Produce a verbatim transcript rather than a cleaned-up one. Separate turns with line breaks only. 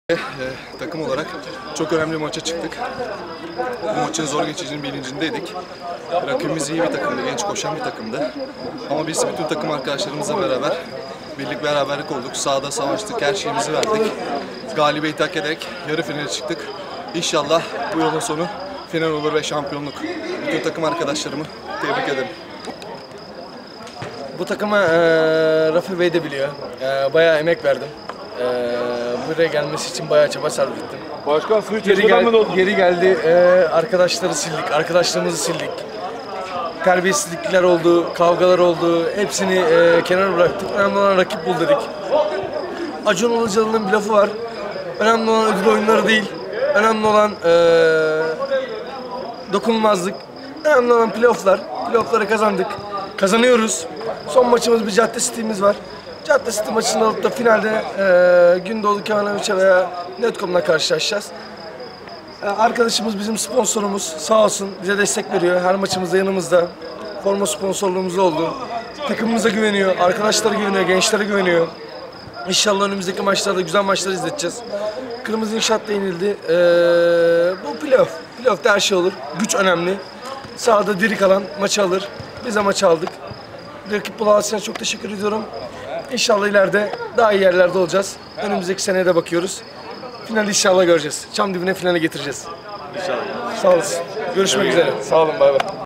E, takım olarak çok önemli bir maça çıktık. Bu maçın zor geçeceğinin bilincindeydik. Rakibimiz iyi bir takımdı, genç koşan bir takımdı. Ama biz bütün takım arkadaşlarımızla beraber birlik beraberlik olduk. Sahada savaştık, her şeyimizi verdik. Galibiyeti hak ederek yarı finale çıktık. İnşallah bu yolun sonu final olur ve şampiyonluk. Bütün takım arkadaşlarımı tebrik ederim.
Bu takıma e, Rafi Bey de biliyor. E, bayağı emek verdim. E, buraya gelmesi için bayağı çaba sarf ettim.
Başkan suyu
Geri,
çeşmeden mi
gel,
doldu?
geri geldi, e, arkadaşları sildik, arkadaşlarımızı sildik. Terbiyesizlikler oldu, kavgalar oldu. Hepsini e, kenara bıraktık. Önemli olan rakip bul dedik. Acun Ilıcalı'nın bir lafı var. Önemli olan ödül oyunları değil. Önemli olan e, dokunulmazlık. Önemli olan playofflar. Playoffları kazandık. Kazanıyoruz. Son maçımız bir Cadde City'miz var. Cadde City maçını alıp da finalde e, Gündoğdu Kevanoviç'e veya Netcom'la karşılaşacağız. E, arkadaşımız bizim sponsorumuz. Sağ olsun bize destek veriyor. Her maçımızda yanımızda. Forma sponsorluğumuz oldu. Takımımıza güveniyor, arkadaşlara güveniyor, gençlere güveniyor. İnşallah önümüzdeki maçlarda güzel maçlar izleteceğiz. Kırmızı İnşaat da yenildi. E, bu playoff. Playoff'ta her şey olur. Güç önemli. Sahada diri kalan maçı alır. Biz de maçı aldık. Rakip Bulaşı'na çok teşekkür ediyorum. İnşallah ileride daha iyi yerlerde olacağız. Önümüzdeki seneye de bakıyoruz. Finali inşallah göreceğiz. Çam dibine finale getireceğiz. İnşallah. Sağ olasın. Görüşmek üzere. Sağ olun. Bay bay.